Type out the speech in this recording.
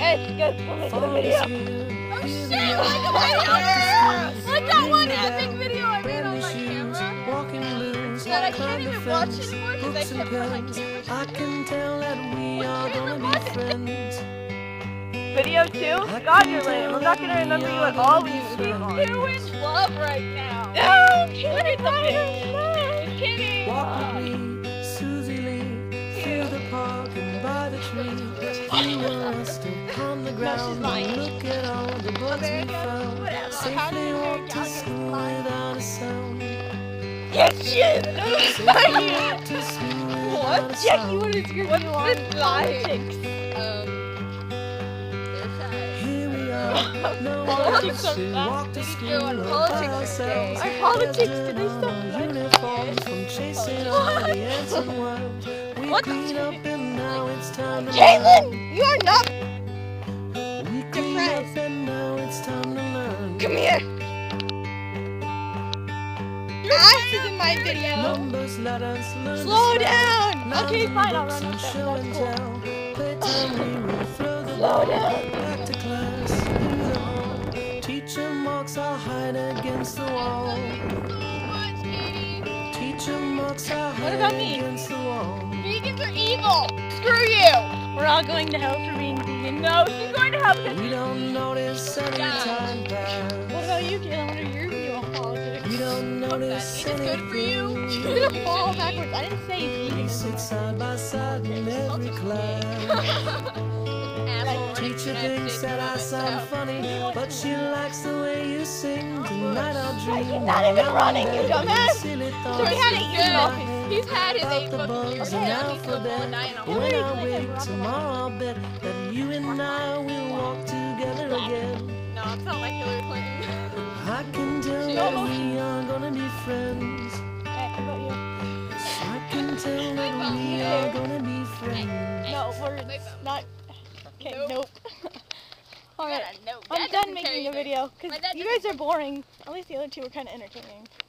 It's good for making a video. Oh shit! Like that one epic video I made on my camera. That I can't even watch anymore because I kept on my camera. I can tell that we are gonna be friends. Video 2? God, you're lame. I'm not gonna remember you at all when you speak on. You're in love right now. No, Look at the face. Kidding. Walk with me, Susie Lee, through the park and by the tree. You were resting on the ground and look at all the bugs we found. Safely walk to school without a sound. Yes, shit! Safely walk to school without a Jackie, sound. what is your What's view on this like? politics? Here we are, no Politics one are to fun. walk to school Doing all by politics ourselves. Our politics Just today in stuff. our uniforms from chasing all the ants and worms. We clean up and now it's time to Caitlin, you are not. We clean up and now it's time to learn. Come here. Your ass is in my video. Numbers, letters, learn Slow to spell. down. Now Okay, the fine. I'll books run and with that. show and That's cool. tell. Playtime we will throw the Slow ball down. back to class through the hall. Teacher marks our hide against the wall. Teacher marks our What hide about me? against the wall. Vegans are evil. Screw you. We're all going to hell for being vegan. No, she's going to hell because. We don't notice any time pass. What about you, Caitlin? What are your view on politics? We don't notice It's good for you. anything. You're gonna fall backwards. I didn't say We vegan. sit side by side in every class. Teacher thinks that I sound funny, but she likes the way you sing. Tonight I'll dream. You're not even running, you dumbass. Silly So thoughts he had in to eat my it off. head He's had his about 8 the books. bugs Okay, and now he's still going alphabet. dying on When I Hillary wake Clinton. tomorrow, I'll bet that you and I will walk together again. No, it's not like Hillary Clinton. I can tell that we are gonna be friends. Hey, how about you? I can tell that we are gonna be friends. No, we're not. Okay, nope. Alright, No, I'm Dad done doesn't care making the either. video because My dad you guys are boring. At least the other two were kind of entertaining.